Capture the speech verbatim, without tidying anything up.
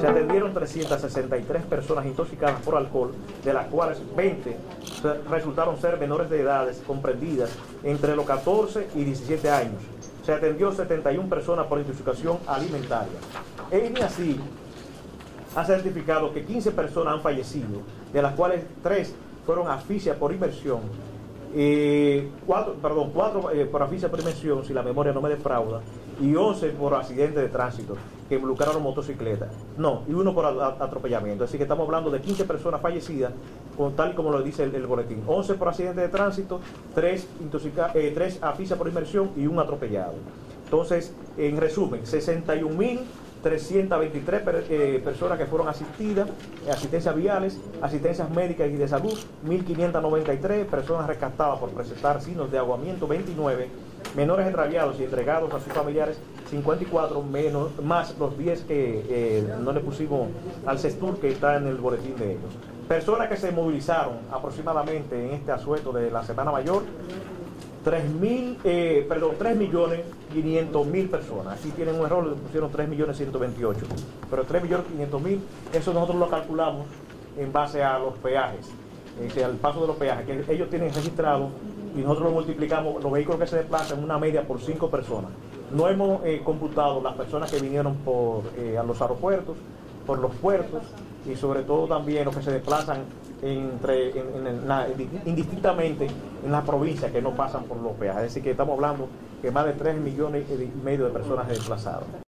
Se atendieron trescientas sesenta y tres personas intoxicadas por alcohol, de las cuales veinte resultaron ser menores de edades comprendidas entre los catorce y diecisiete años. Se atendió setenta y una personas por intoxicación alimentaria. E I N I así ha certificado que quince personas han fallecido, de las cuales tres fueron asfixia por inmersión, eh, cuatro, perdón, cuatro eh, por asfixia por inmersión, si la memoria no me defrauda, y once por accidente de tránsito que involucraron motocicletas, no, y uno por atropellamiento. Así que estamos hablando de quince personas fallecidas, tal y como lo dice el, el boletín. once por accidente de tránsito, tres, eh, tres asfixia por inmersión y un atropellado. Entonces, en resumen, sesenta y un mil trescientas veintitrés per, eh, personas que fueron asistidas, asistencias viales, asistencias médicas y de salud, mil quinientas noventa y tres personas rescatadas por presentar signos de ahogamiento, veintinueve, menores extraviados y entregados a sus familiares, cincuenta y cuatro, menos, más los diez que eh, no le pusimos al CESTUR, que está en el boletín de ellos. Personas que se movilizaron aproximadamente en este asueto de la Semana Mayor, tres mil, eh, perdón, tres millones quinientos mil personas. Aquí tienen un error, le pusieron tres millones ciento veintiocho, pero tres millones quinientos mil, eso nosotros lo calculamos en base a los peajes, es decir, al paso de los peajes, que ellos tienen registrado, y nosotros lo multiplicamos, los vehículos que se desplazan, una media por cinco personas. No hemos eh, computado las personas que vinieron por eh, a los aeropuertos, por los puertos, y sobre todo también los que se desplazan entre, en, en la, indistintamente en las provincias que no pasan por los peajes. Es decir, que estamos hablando que más de tres millones y medio de personas se desplazaron.